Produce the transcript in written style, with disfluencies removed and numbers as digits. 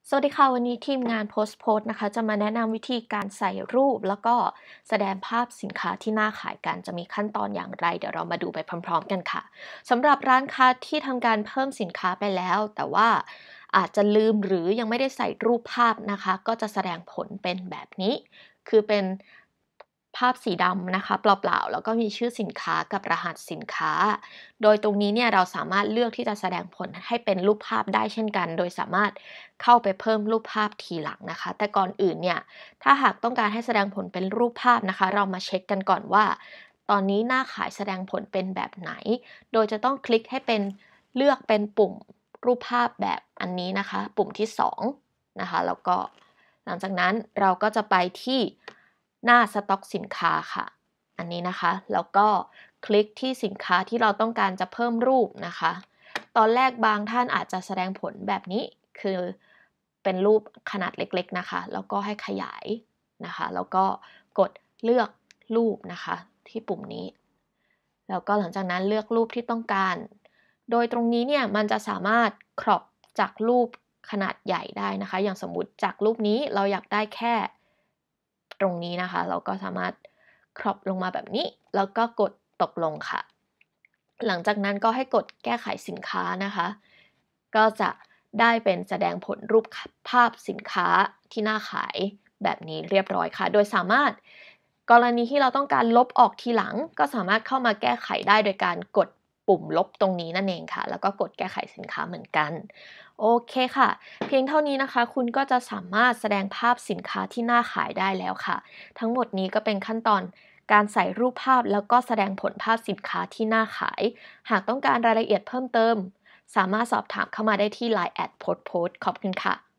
สวัสดีค่ะวันนี้ทีมงานโพสต์นะคะจะมาแนะนำวิธีการใส่รูปแล้วก็แสดงภาพสินค้าที่น่าขายกันจะมีขั้นตอนอย่างไรเดี๋ยวเรามาดูไปพร้อมๆกันค่ะสำหรับร้านค้าที่ทำการเพิ่มสินค้าไปแล้วแต่ว่าอาจจะลืมหรือยังไม่ได้ใส่รูปภาพนะคะก็จะแสดงผลเป็นแบบนี้คือเป็นภาพสีดำนะคะเปล่าๆแล้วก็มีชื่อสินค้ากับรหัสสินค้า โดยตรงนี้เนี่ยเราสามารถเลือกที่จะแสดงผลให้เป็นรูปภาพได้เช่นกันโดยสามารถเข้าไปเพิ่มรูปภาพทีหลังนะคะแต่ก่อนอื่นเนี่ยถ้าหากต้องการให้แสดงผลเป็นรูปภาพนะคะเรามาเช็คกันก่อนว่าตอนนี้หน้าขายแสดงผลเป็นแบบไหนโดยจะต้องคลิกให้เป็นเลือกเป็นปุ่มรูปภาพแบบอันนี้นะคะปุ่มที่2นะคะแล้วก็หลังจากนั้นเราก็จะไปที่หน้าสต็อกสินค้าค่ะ อันนี้นะคะแล้วก็คลิกที่สินค้าที่เราต้องการจะเพิ่มรูปนะคะตอนแรกบางท่านอาจจะแสดงผลแบบนี้คือเป็นรูปขนาดเล็กๆนะคะแล้วก็ให้ขยายนะคะแล้วก็กดเลือกรูปนะคะที่ปุ่มนี้แล้วก็หลังจากนั้นเลือกรูปที่ต้องการโดยตรงนี้เนี่ยมันจะสามารถครอปจากรูปขนาดใหญ่ได้นะคะอย่างสมมุติจากรูปนี้เราอยากได้แค่ตรงนี้นะคะเราก็สามารถ ครอปลงมาแบบนี้แล้วก็กดตกลงค่ะหลังจากนั้นก็ให้กดแก้ไขสินค้านะคะก็จะได้เป็นแสดงผลรูปภาพสินค้าที่น่าขายแบบนี้เรียบร้อยค่ะโดยสามารถกรณีที่เราต้องการลบออกทีหลังก็สามารถเข้ามาแก้ไขได้โดยการกดปุ่มลบตรงนี้นั่นเองค่ะแล้วก็กดแก้ไขสินค้าเหมือนกันโอเคค่ะเพียงเท่านี้นะคะคุณก็จะสามารถแสดงภาพสินค้าที่น่าขายได้แล้วค่ะ ทั้งหมดนี้ก็เป็นขั้นตอนการใส่รูปภาพแล้วก็แสดงผลภาพสินค้าที่น่าขาย หากต้องการรายละเอียดเพิ่มเติม สามารถสอบถามเข้ามาได้ที่ Line แอดโพสต์ขอบคุณค่ะ